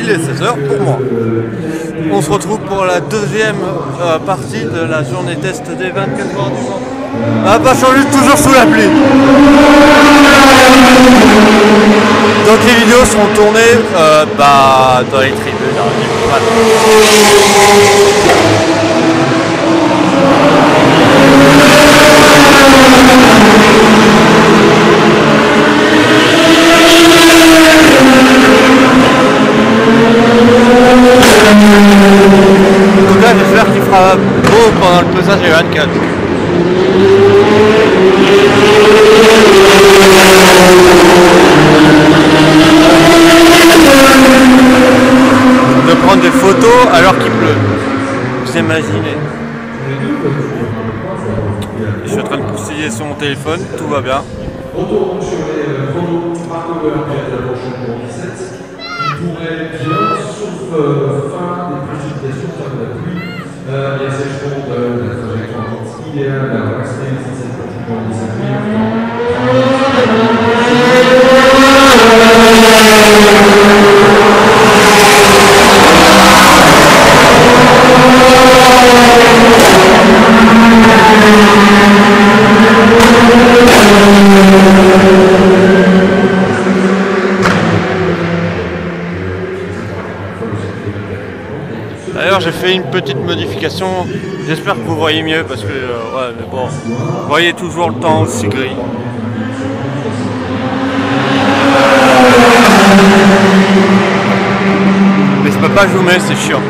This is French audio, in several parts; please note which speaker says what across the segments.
Speaker 1: il est 16h pour moi. On se retrouve pour la deuxième partie de la journée test des 24 heures du Mans. Ça n'a pas changé, toujours sous la pluie. Donc les vidéos seront tournées dans les tribunes. Voilà. En tout cas, j'espère qu'il fera beau pendant le pesage des 24. De prendre des photos alors qu'il pleut. Vous imaginez. Je suis en train de postiller sur mon téléphone, tout va bien.
Speaker 2: Retour sur les photos parcours de la prochaine pour 17. Il pourrait bien, sauf fin des précipitations, fin de la pluie, et assèchement de la trajectoire idéale à rester censée pratiquement 17
Speaker 1: D'ailleurs j'ai fait une petite modification, j'espère que vous voyez mieux parce que ouais mais bon, vous voyez toujours le temps aussi gris. Mais je peux pas zoomer, c'est chiant.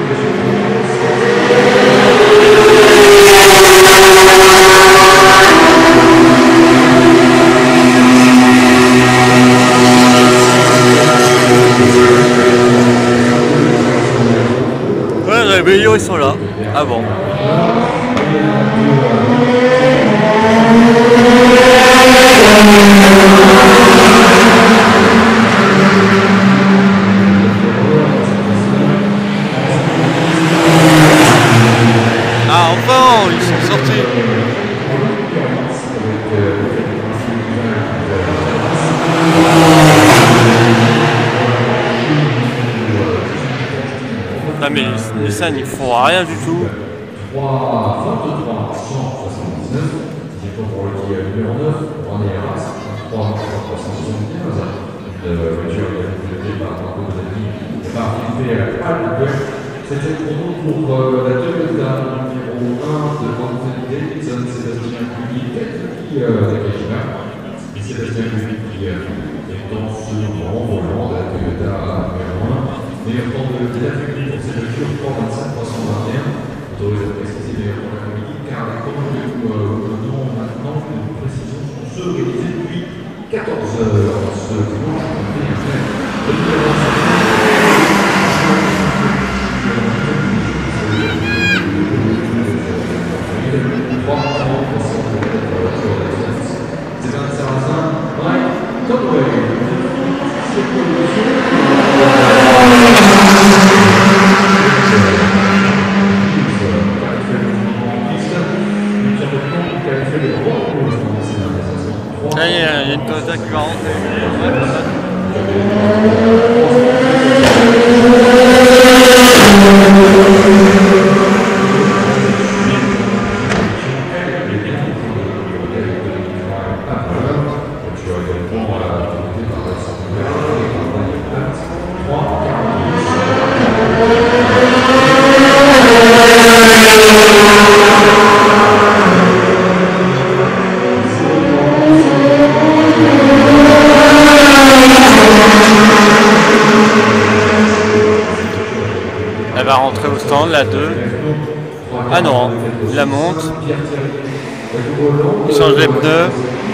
Speaker 1: Les rébellions ils sont là. Ah bon. Ah enfin ils sont sortis. Ah mais les scènes ils font rien du tout.
Speaker 2: 3, 23, 179, j'ai pas pour le numéro 9, on est à 3, 375, une voiture qui a été pilotée par Marco Zanni et par Philippe Albuquerque. C'était le chrono pour la Toyota numéro 1 de Anthony Davidson, Sébastien Cuny, qui avec Kajima, et Sébastien Cuny qui est dans ce grand volant de la Toyota numéro 1. Meilleur temps de l'Afrique pour cette voiture, 3,25, 321. Autorisé à préciser meilleur temps de l'après-midi, car les commandes que nous donnons maintenant, les précisions sont ceux réalisés depuis 14 heures. Ce dimanche, on fait un fait. Sébastien Sarrazin, Mike Conway.
Speaker 1: Là, il y a une Toyota qui va rentrer. Elle va rentrer au stand, la 2. Ah non, il la monte. Il change les pneus.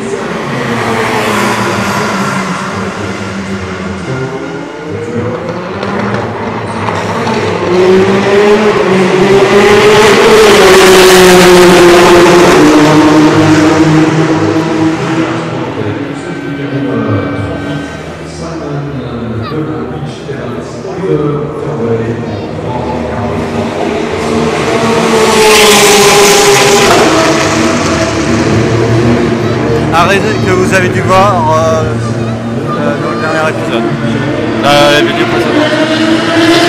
Speaker 1: Arrêtez que vous avez dû voir dans le dernier épisode, la vidéo précédente.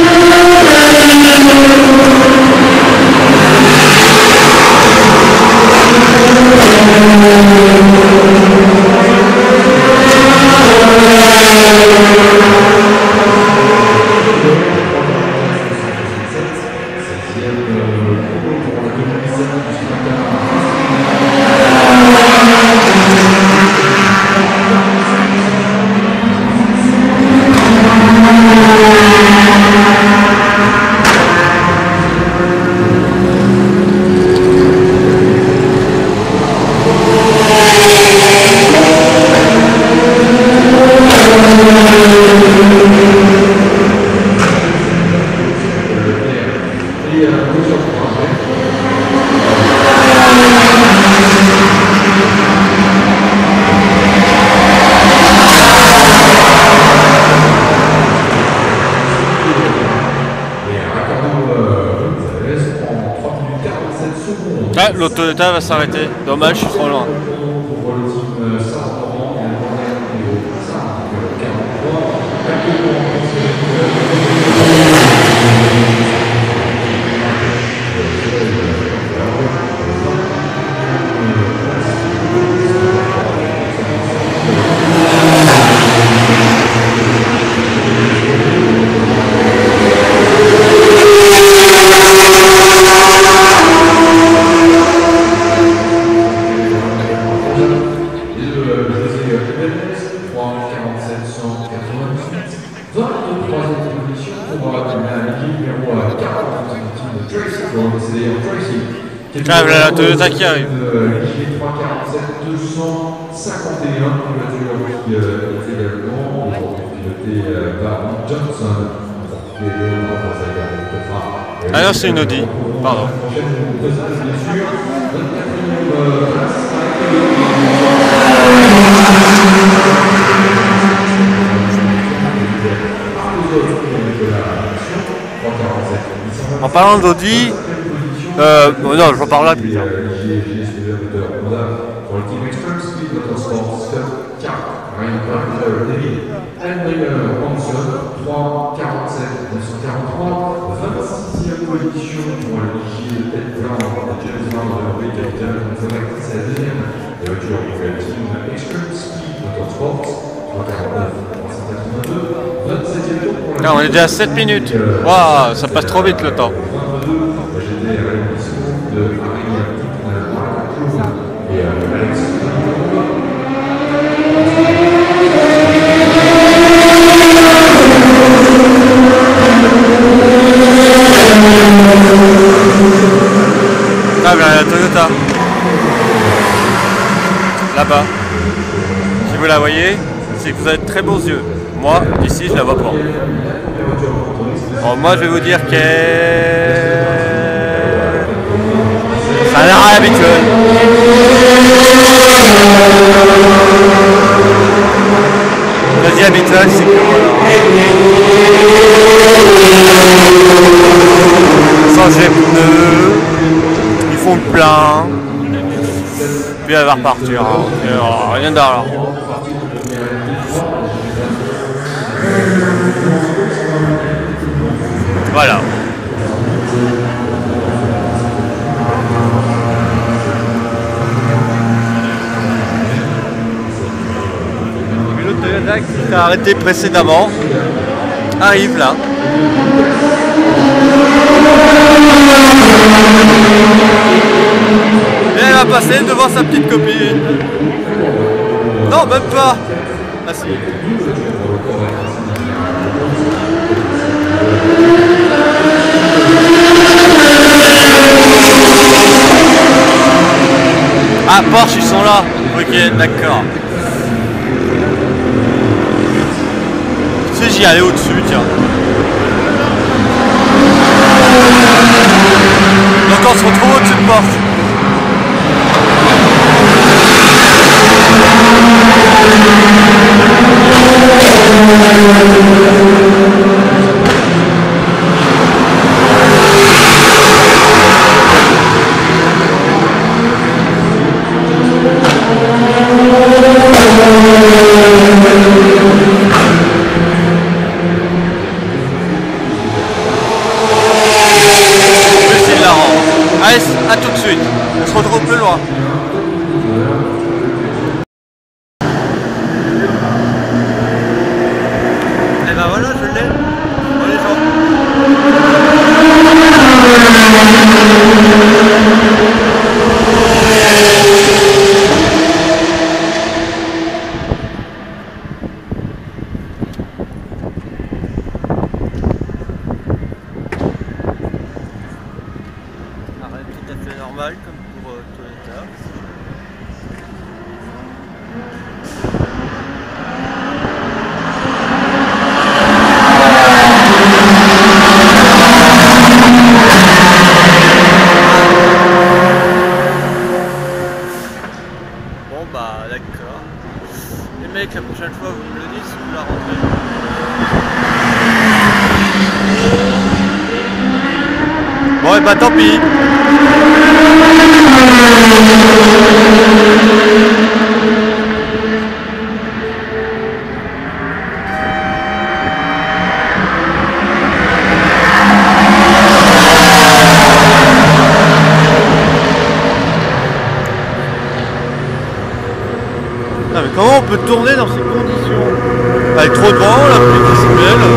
Speaker 1: Ah, l'autre Toyota va s'arrêter. Dommage, je suis trop loin.
Speaker 2: Ah, voilà
Speaker 1: la Toyota qui arrive.
Speaker 2: 347 251, voiture qui est également pilotée par Johnson.
Speaker 1: Ah non, c'est une Audi, pardon. En parlant d'Audi, non, je reparlerai plus tard. Non, on est déjà à 7 minutes. Waouh, ça passe trop vite le temps. Ah bien, la Toyota. Là-bas. Si vous la voyez, c'est que vous avez de très beaux yeux. Moi, d'ici, je la vois pas. Bon, moi, je vais vous dire que ça a l'air habituel. Je dis habituel, c'est que changer de pneus, ils font le plein, puis elle va repartir. Rien d'argent. Voilà. Le Toyota qui s'est arrêté précédemment arrive là. Et elle va passer devant sa petite copine. Non, même pas. Ah si. Ah, Porsche, ils sont là. Ok, d'accord. Tu sais, j'y allais au-dessus, tiens. Donc on se retrouve au-dessus de Porsche. Allez, à tout de suite. On se retrouve plus loin. Et ben voilà, je l'ai. Bon, les gens. Tout à fait normal comme pour Toyota. Bon bah d'accord. Les mecs, la prochaine fois vous me le dites si vous la rentrez. Bon et bah tant pis. peut tourner dans ces conditions. Avec trop de vent, la pluie qui se mêle.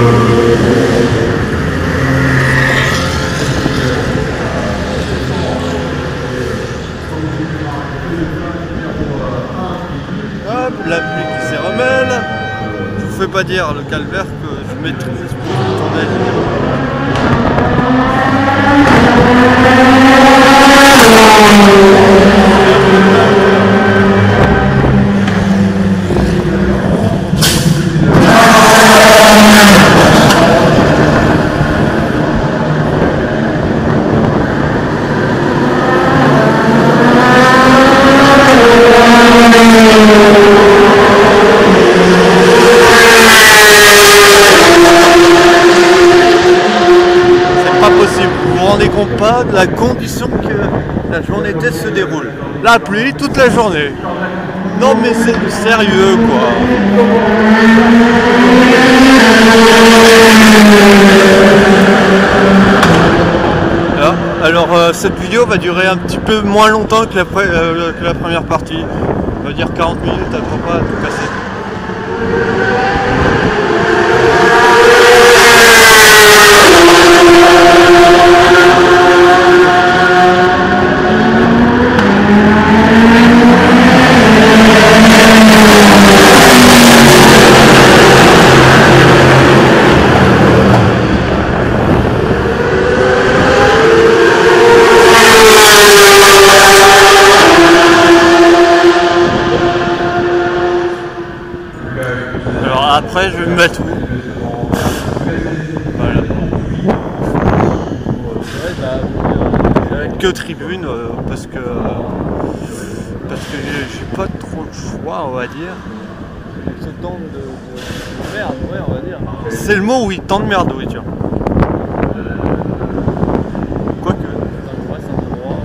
Speaker 1: Hop, la pluie qui s'y remêle. Je vous fais pas dire le calvaire que je maîtrise pour tourner. Vous vous rendez compte pas de la condition que la journée test se déroule. La pluie toute la journée. Non mais c'est sérieux quoi. Alors cette vidéo va durer un petit peu moins longtemps que la première partie. On va dire 40 minutes, elle ne va pas tout casser. Alors après je vais me mettre où? Voilà. Je vais être que tribune parce que j'ai pas trop le choix, on va dire. Ce temps de merde, ouais, on va dire. C'est le mot, oui, temps de merde, oui, tiens. Quoique. Ouais, c'est un endroit.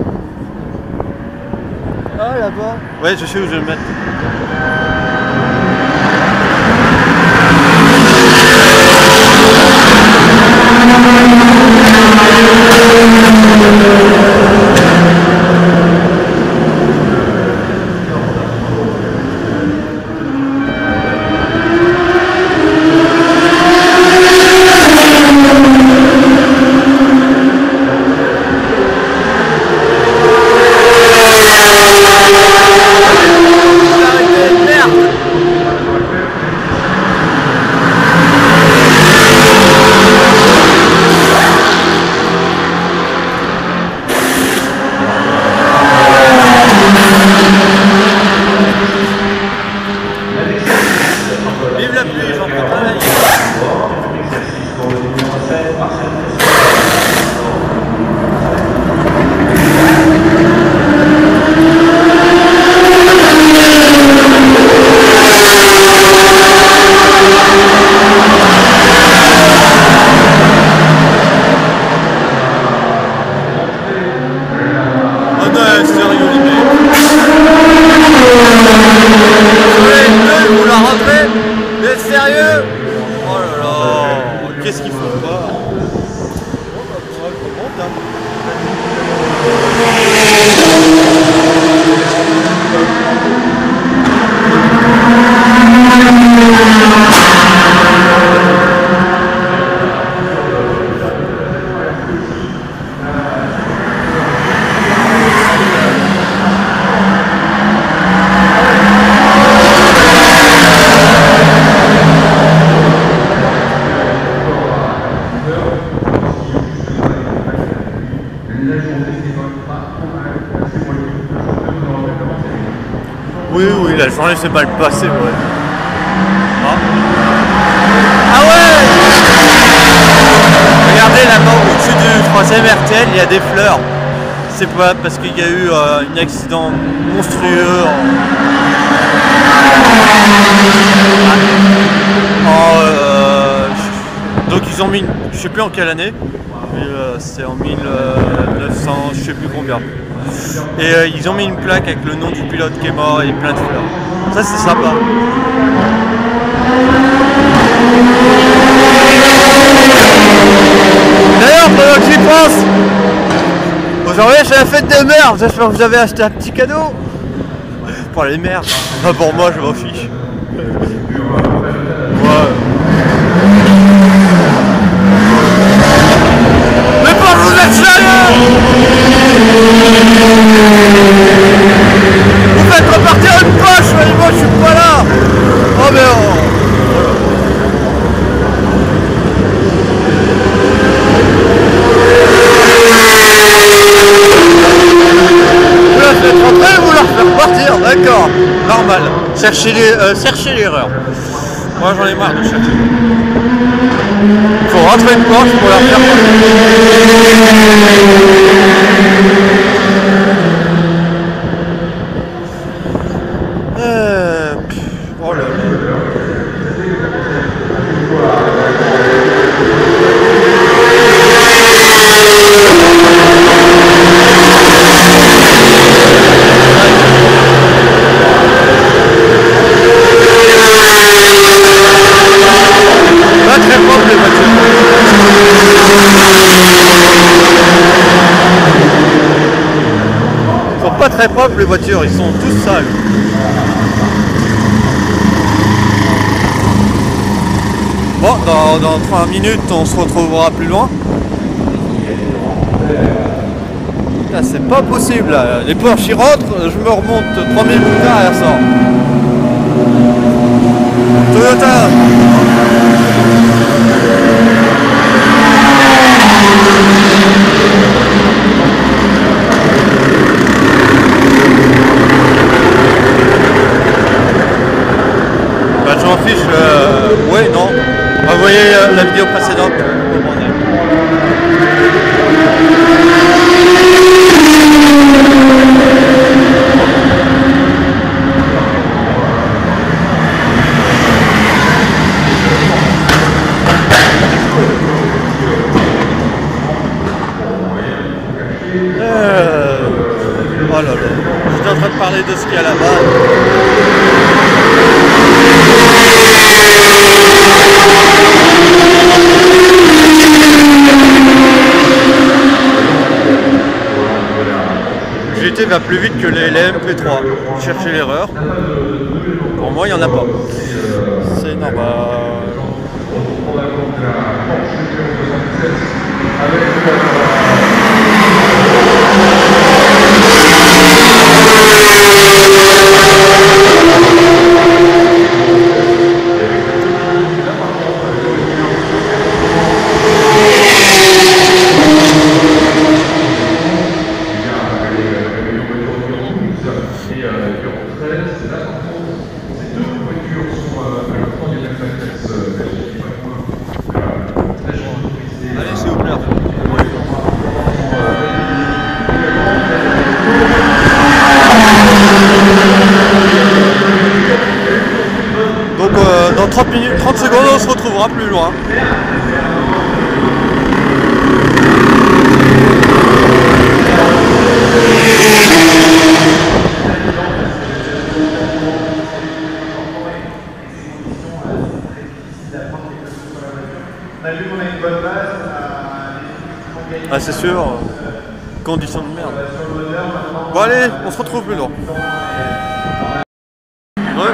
Speaker 1: Ah, là-bas. Ouais, je sais où je vais me mettre. Vive la pluie, j'en prends pas la liste. Oh non, sérieux les mecs. Vous la rentrez? Vous êtes sérieux? Oh là là, qu'est-ce qu'il faut pas? Oui, oui, la journée s'est mal passée, ouais. Ah ouais! Regardez là-bas, au-dessus du 3ème RTL, il y a des fleurs. C'est pas parce qu'il y a eu un accident monstrueux donc ils ont mis, je sais plus en quelle année, mais c'est en 1900, je sais plus combien. Et ils ont mis une plaque avec le nom du pilote qui est mort et plein de fleurs. Ça c'est sympa. D'ailleurs, pendant que j'y pense, aujourd'hui c'est la fête des mères. J'espère que vous avez acheté un petit cadeau pour les mères. Enfin, pour moi, je m'en fiche. Ouais. Mais pas vous êtes sérieux? Vous faites repartir une poche, mais moi je suis pas là. Oh mais oh. Vous la faites rentrer, vous la refaites repartir, d'accord. Normal. Cherchez l'erreur. Moi j'en ai marre de chercher. Faut rentrer une poche pour la faire partir. Oh là là. Pas très propre les voitures. Ils sont pas très propres les voitures, ils sont tous sales. Bon, dans 3 minutes, on se retrouvera plus loin. Là, c'est pas possible. Là. Les Porsche ils rentrent, je me remonte 3 minutes plus tard et elle sort. Toyota. Bah, je m'en fiche. Ouais, non. Vous voyez la vidéo précédente. Oh là là. J'étais en train de parler de ce qu'il y a là-bas. GT va plus vite que les MP3. Cherchez l'erreur. Pour moi, il n'y en a pas. C'est normal. Allez, s'il vous plaît. Donc dans 30 secondes, on se retrouvera plus loin. Ah c'est sûr, conditions de merde. Bon allez, on se retrouve plus loin. Ouais.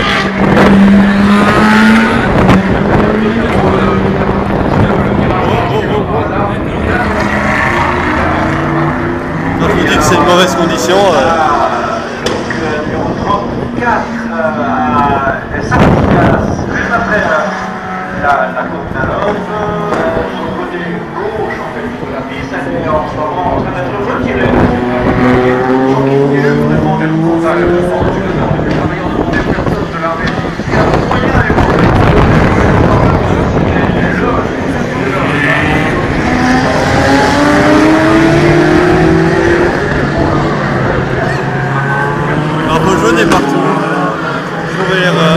Speaker 1: Je vous dis que c'est une mauvaise condition.
Speaker 3: Donc numéro 34 juste après la côte d'Alove, sur le côté gauche en fait de la piste, elle est en ce moment en train d'être retirée. Donc il est vraiment vers le contact de fortune, on est travaillant devant des personnes de l'armée. Il y a un moyen
Speaker 1: Un peu jaune est parti. Trouver l'erreur.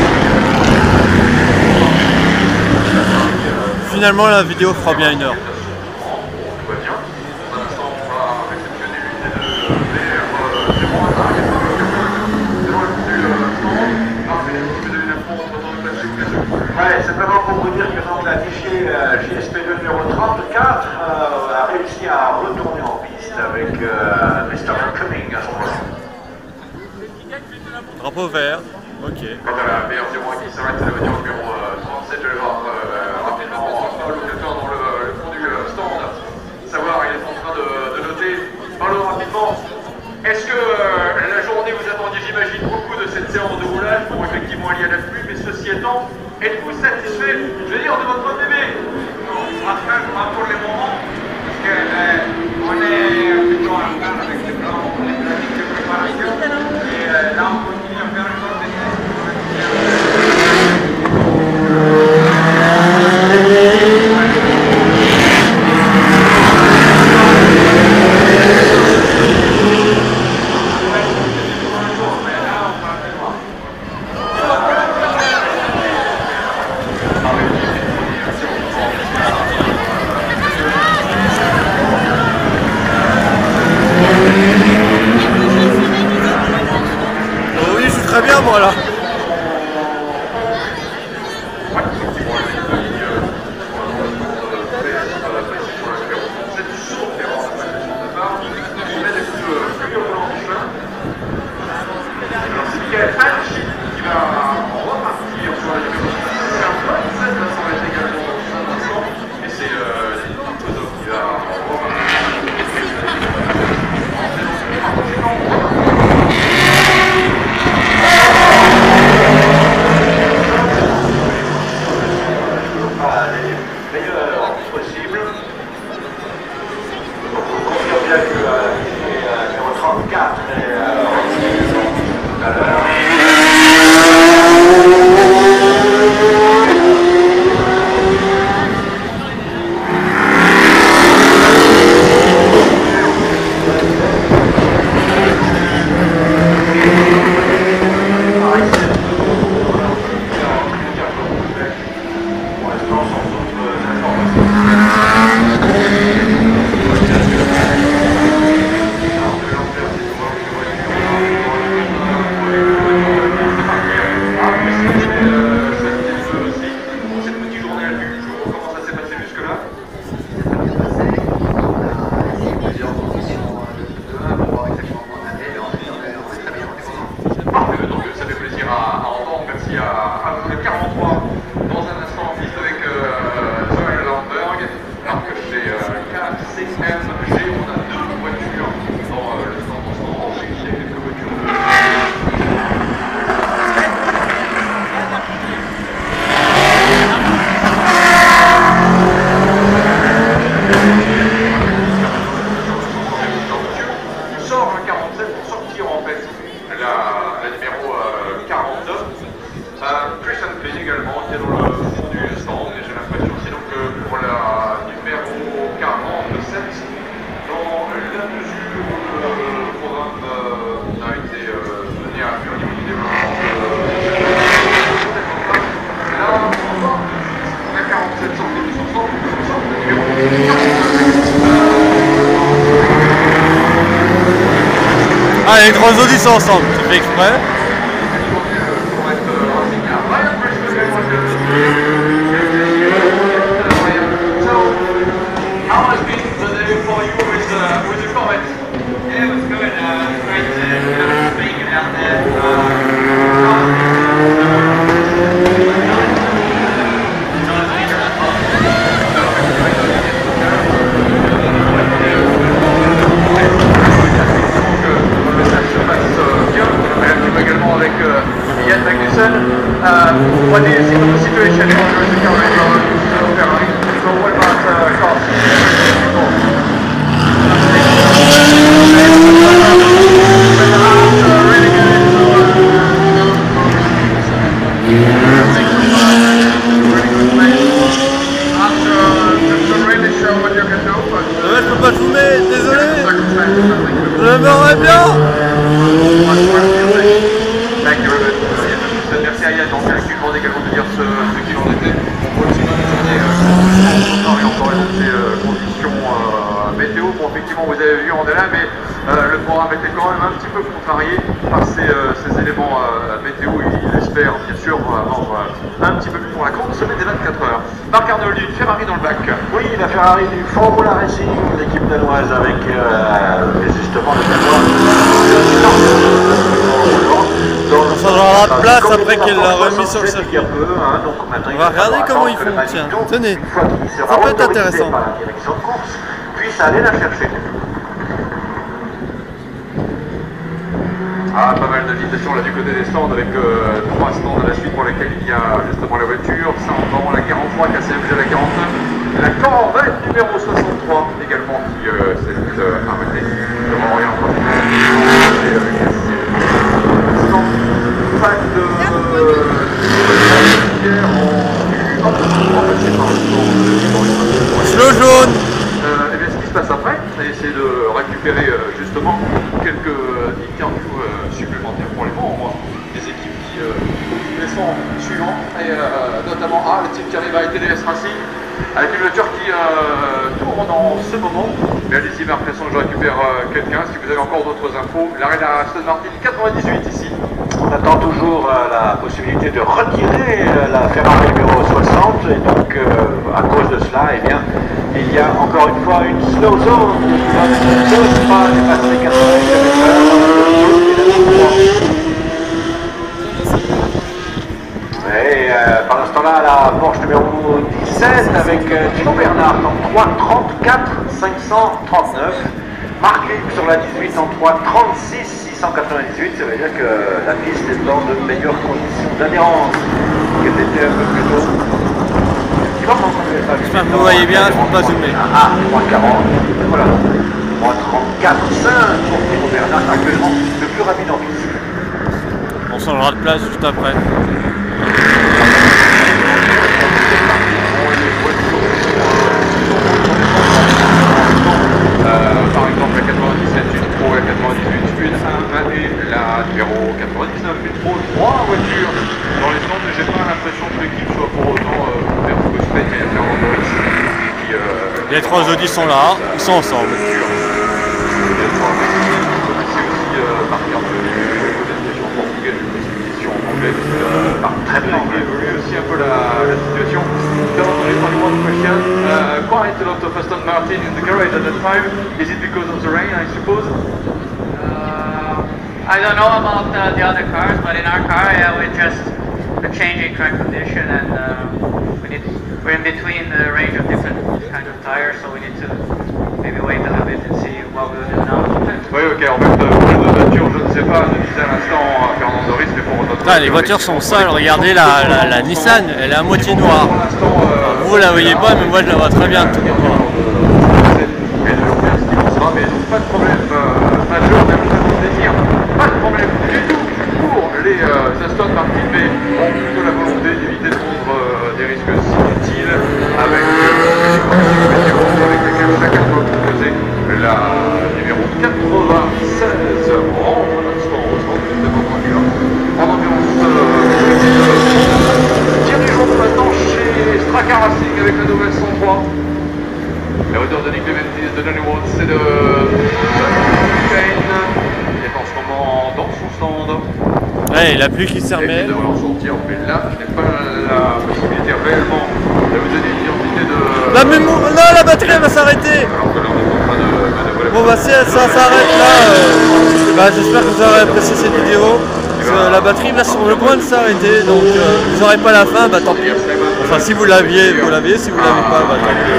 Speaker 1: Finalement la vidéo fera bien 1 heure. Drapeau vert, ok.
Speaker 3: Quant à la meilleure témoin qui s'arrête, c'est la voiture numéro 37. Je vais voir rapidement Paolo qui attend dans le fond du stand. Savoir, il est en train de noter. Paolo, rapidement, est-ce que la journée vous attendiez, j'imagine, beaucoup de cette séance de roulage? Bon, effectivement, il y a la pluie, mais ceci étant, êtes-vous satisfait, je veux dire, de votre bébé?
Speaker 4: Pas pour le moment, parce qu'on est plutôt en retard avec les plans de préparation. Et là, on continue à faire encore des
Speaker 1: Très bien, moi là. Ah, les trois autres ils sont ensemble, tu fais exprès.
Speaker 3: What do you see of the situation in the current Ferrari? So what about cost? Really good. Really show what you can do, but
Speaker 1: ouais, je peux pas zoomer, désolé. J'aimerais bien.
Speaker 3: Thank you very much. Merci à Yann, donc qui demande également de dire ce qu'il en était. On continue de journée et encore ces conditions météo. Bon, effectivement, vous avez vu, on est là, mais le programme était quand même un petit peu contrarié par ces éléments météo. Il espère, bien sûr, avoir un petit peu plus pour la grande semaine des 24 heures. Marc Arnoldi, Ferrari dans le bac.
Speaker 5: Oui, la Ferrari du Formula Racing, l'équipe danoise avec justement le Danois.
Speaker 1: changera de place après qu'il l'a remis sur le circuit.
Speaker 3: On
Speaker 1: va regarder comment ils font, tiens, tenez, ça peut être intéressant.
Speaker 3: Par la direction de course, puisse aller la chercher.
Speaker 6: Ah, pas mal d'invitations là du côté des stands avec 3 stands à la suite pour lesquels il y a justement la voiture. Saint-Amand, la 43, KCMG la 49, la Corvette numéro 63 également qui s'est arrêtée devant rien. Pas de
Speaker 1: Slow jaune.
Speaker 6: Et bien ce qui se passe après, c'est essayer de récupérer justement quelques interviews supplémentaires pour les membres des équipes qui les sont suivants, et notamment le team qui arrive à TDS Racing avec une voiture qui tourne en ce moment. Mais allez-y, mais après ça je récupère quelqu'un, si vous avez encore d'autres infos. L'arrêt de la Aston Martin 98 ici.
Speaker 3: On attend toujours la possibilité de retirer la Ferrari numéro 60 et donc à cause de cela, eh bien, il y a encore une fois une slow zone qui n'ose pas dépasser 80 km/h. Et pendant ce temps-là, la Porsche numéro 17 avec Timo Bernard en 3.34 539. Marc Lieb sur la 18 en 3.36 698, ça veut dire que la piste est dans de meilleures conditions d'adhérence qu'elle était un peu plus tôt.
Speaker 1: J'espère que vous voyez bien, je ne peux pas zoomer.
Speaker 3: Ah, 3.40, voilà. 3.34 pour Timo Bernard, actuellement le plus rapide en piste.
Speaker 1: On changera de place juste après.
Speaker 6: Par exemple la 97, une Pro, la 98, une 1 et la numéro 99, une Pro, 3 voitures dans les stands. J'ai pas l'impression que l'équipe soit pour autant vers ce que je fais, mais il y a Fernand Doris qui...
Speaker 1: Les 3 Audi sont là, ils sont ensemble.
Speaker 6: C'est aussi par carte de destination portugaise, une destination en anglais, très bien évolué aussi un peu la situation. Question. Quite a lot of Aston Martin in the garage at that time. Is it because of the rain, I suppose?
Speaker 7: I don't know about the other cars, but in our car, yeah, we're just a changing track condition, and we're in between the range of different kinds of tires, so we need to maybe wait a little bit and see what we'll do now.
Speaker 6: Oui, ok, en fait, pour les deux voitures, je ne sais pas, je disais à l'instant Fernand Doris, mais pour notre...
Speaker 1: Ah, les voitures sont sales, regardez la Nissan, elle est à moitié noire. Vous la voyez pas, mais moi je la vois très bien.
Speaker 6: Mais pas de problème majeur, même pas de désir, pas de problème du tout pour les Aston Martin, mais ont plutôt la volonté d'éviter de prendre des risques inutiles avec lesquels chacun doit proposer la numéro 96 rentre à l'instant au centre de voiture. En ambiance, dirigeons maintenant chez Straka Racing avec la nouvelle 103. La hauteur de Nick Leventis de Danny Woods, c'est de Kane, qui est en ce moment dans son stand.
Speaker 1: Ouais, la pluie qui se remet.
Speaker 6: Et de vouloir sortir, mais là, je n'ai pas la possibilité réellement de vous donner l'identité de...
Speaker 1: Non, la batterie elle va s'arrêter.
Speaker 6: Alors que là, on est en train de manœuvrer.
Speaker 1: Bon bah si ça s'arrête là, j'espère que vous aurez apprécié cette vidéo. Parce que la batterie va sur le point de s'arrêter, donc vous n'aurez pas la fin, bah tant pis. Enfin si vous l'aviez, vous l'aviez, si vous l'avez pas, bah tant pis.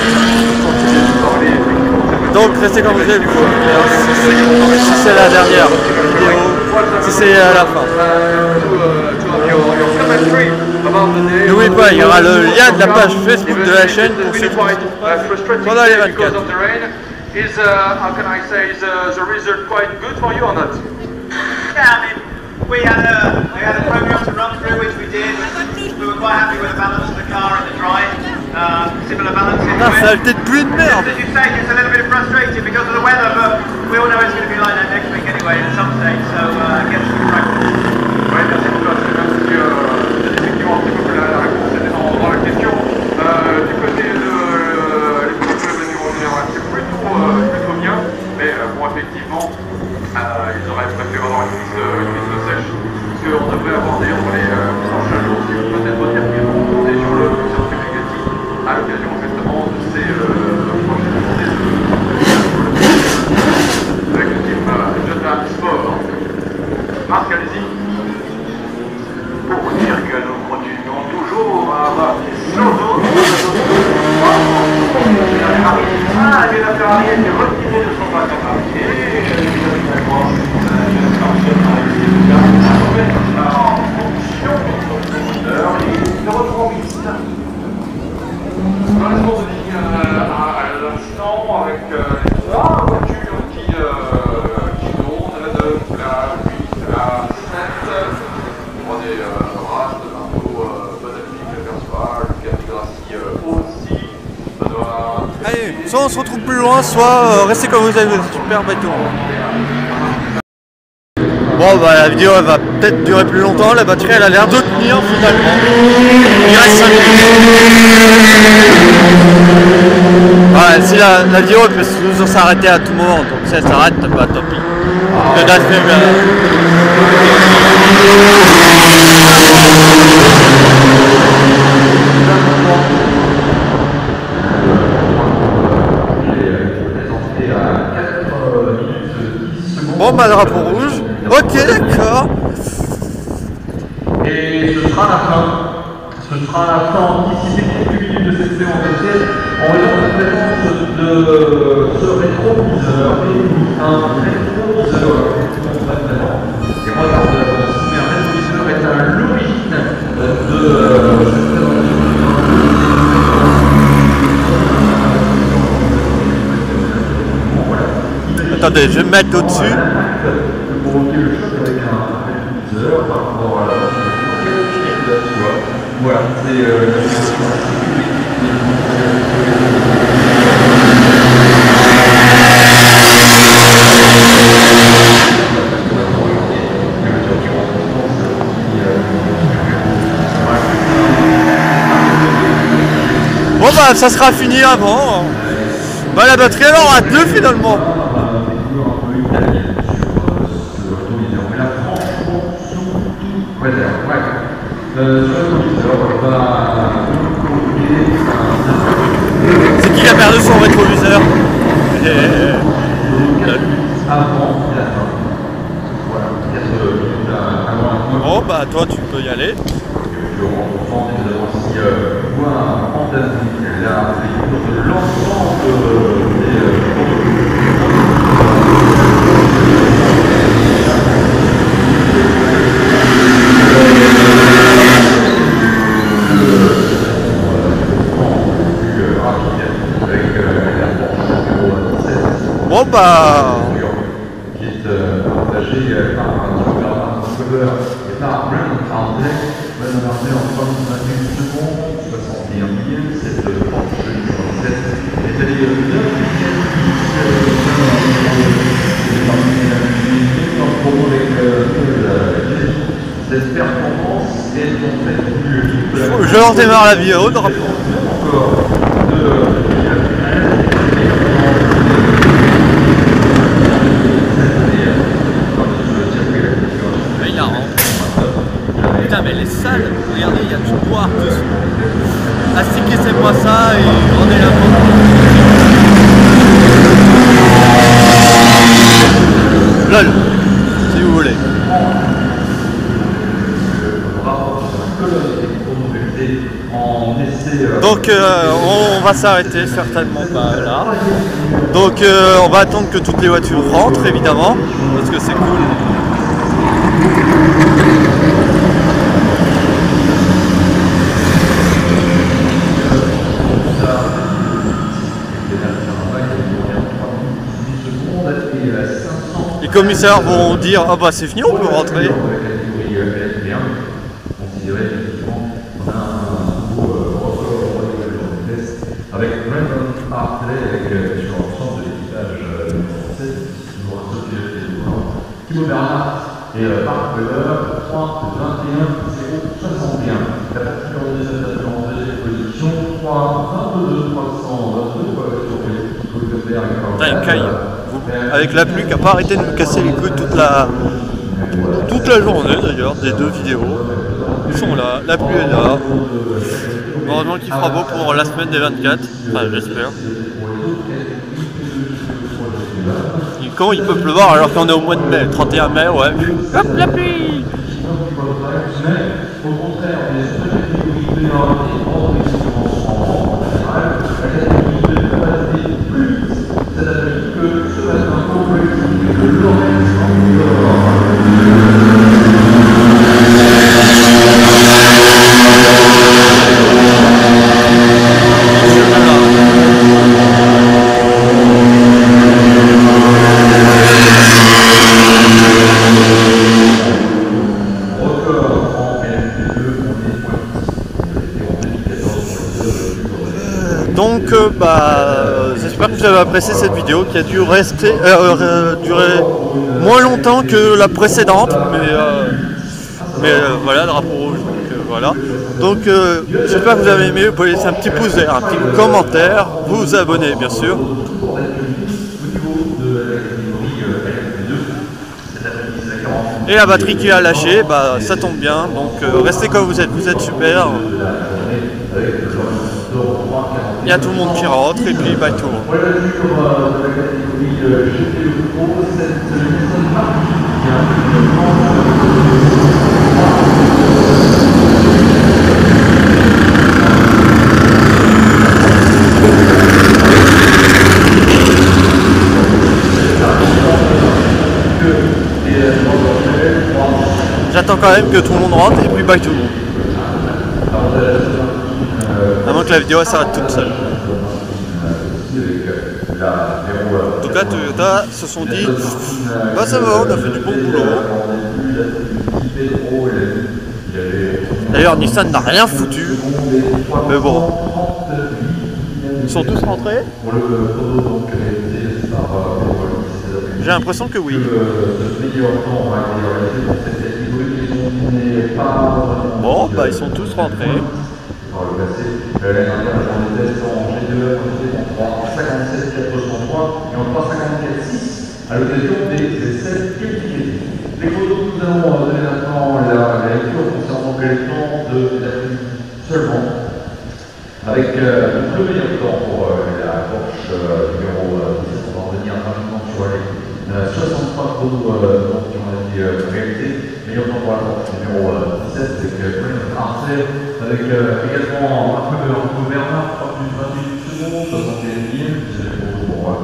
Speaker 1: Donc restez comme vous êtes, si c'est la dernière vidéo, si c'est la fin. N'oubliez pas, il y aura le lien de la page Facebook de la chaîne pour suivre pendant les 24.
Speaker 6: Is how can I say, is the result quite good for you or not?
Speaker 8: Yeah, I mean, we had a program to run through, which we did. We were quite happy with the balance of the car and the drive. Similar balance in the
Speaker 1: Ah, saleté de pluie de merde!
Speaker 8: As you say, it's a little bit frustrating because of the weather, but we all know it's going to be like that next week anyway at some stage, so get some practice.
Speaker 6: Ouais, merci beaucoup. C'est effectivement un petit peu la réponse était dans la question. Du côté de l'équipe de la en général, c'est plutôt bien, mais bon, effectivement, ils auraient préféré avoir une piste sèche, parce qu'on devrait avoir d'ailleurs pour les prochains jours, si vous peut-être dire qu'ils vont tourner sur le circuit négatif à l'occasion justement de ces prochaines journées avec le team Jota Sport. Marc, allez-y.
Speaker 1: Soit on se retrouve plus loin, soit restez comme vous avez, super bateau. Bon bah la vidéo elle va peut-être durer plus longtemps, la batterie elle a l'air de tenir finalement. Il reste 5 minutes. Ouais, si la vidéo elle peut toujours s'arrêter à tout moment, donc si elle s'arrête, bah tant pis. Le date fait bien. Bon bah drapeau rouge. Ok, d'accord.
Speaker 3: Et ce sera la fin. Ce sera la fin anticipée de quelques minutes de cette séance d'essai en raison de la présence de ce rétroviseur et un rétroviseur. Et regardez, mais un rétroviseur est à l'origine de cette présentation.
Speaker 1: Attendez, je vais me mettre au-dessus.
Speaker 3: Voilà, c'est
Speaker 1: bon bah ça sera fini avant. Bah la batterie elle aura 2 finalement. C'est qui qui a perdu son rétroviseur? Bon bah toi tu peux y aller. Bon bah
Speaker 3: qui est partagé par Bernard Cover et par Brandon Hartley. Brandon Hartley en 321 secondes, 61 millième, cette Porsche 17 est allée 9 cette performance est en fait plus.
Speaker 1: je redémarre la vidéo de rapport. Putain mais les salles, regardez, il y a du noir dessus. Astiquez-moi ça et rendez la porte. LOL, si vous voulez. Donc on va s'arrêter certainement là. Donc on va attendre que toutes les voitures rentrent évidemment, parce que c'est cool. Les commissaires vont dire ah bah c'est fini, on peut rentrer.
Speaker 3: Avec Brandon Hartley, sur l'ensemble de l'équipage français, toujours un seul pilote et Thibaut Bernard et Marc Weller, 3, 21, 0, 61. La partie organisation en deuxième position, 3, 22, 322 pour la voiture de
Speaker 1: Putain, il caille. Avec la pluie qui n'a pas arrêté de me casser les couilles toute la journée d'ailleurs, des deux vidéos. Ils sont là, la pluie est là. Heureusement qu'il fera beau pour la semaine des 24, enfin j'espère. Comment il peut pleuvoir alors qu'on est au mois de mai, 31 mai, ouais. Hop, la pluie!
Speaker 3: Au contraire, les
Speaker 1: Donc, j'espère j'espère que vous avez apprécié cette vidéo qui a dû durer moins longtemps que la précédente, mais voilà, drapeau rouge, donc voilà. Donc j'espère que vous avez aimé, vous pouvez laisser un petit pouce vert, un petit commentaire, vous abonner bien sûr. Et la batterie qui a lâché, bah ça tombe bien, donc restez comme vous êtes super. Il y a tout le monde qui rentre et puis bye tout le monde. J'attends quand même que tout le monde rentre et puis bye tout le monde. À moins que la vidéo s'arrête toute seule. En tout cas, Toyota se sont dit bah ça va, on a fait du bon boulot. D'ailleurs, Nissan n'a rien foutu. Mais bon. Ils sont tous rentrés? J'ai l'impression que oui. Bon, bah ils sont tous rentrés. L'année dernière, on était en G2, on était en 3,57,400 points et en 3,54,6 à l'occasion des essais qualifiés. Les photos que nous allons donner maintenant la lecture concernant le temps de l'après-midi seulement, avec le meilleur temps pour la Porsche numéro 10. On va revenir rapidement sur les 63 chronos qui ont été réalisés. Meilleur temps pour la Porsche numéro 17 avec Brian Arcer, avec également un peu Bernard, 3 minutes 28 secondes, 61e, pour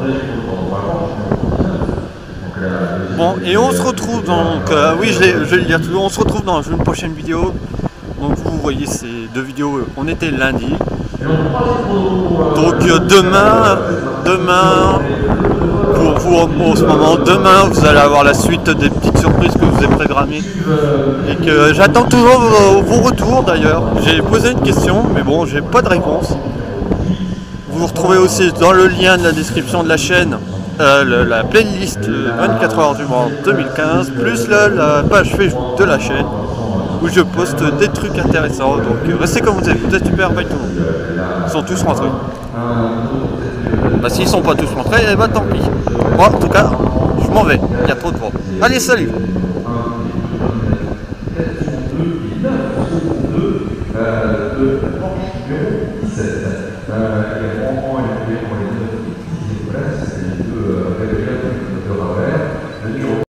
Speaker 1: bon, et on se retrouve donc, oui je vais le dire tout, on se retrouve dans une prochaine vidéo. Donc vous voyez ces deux vidéos, on était lundi. Donc demain, pour vous en ce moment, demain vous allez avoir la suite des petites surprises que je vous ai programmées. Et que j'attends toujours vos retours d'ailleurs. J'ai posé une question, mais bon, j'ai pas de réponse. Vous retrouvez aussi dans le lien de la description de la chaîne la playlist 24 heures du Mans 2015, plus la page Facebook de la chaîne où je poste des trucs intéressants. Donc restez comme vous êtes super, bye tout le monde. Ils sont tous rentrés. Bah s'ils sont pas tous rentrés, eh bah tant pis. Moi en tout cas, je m'en vais, il y a trop de vent. Allez, salut. De la Porsche numéro 17.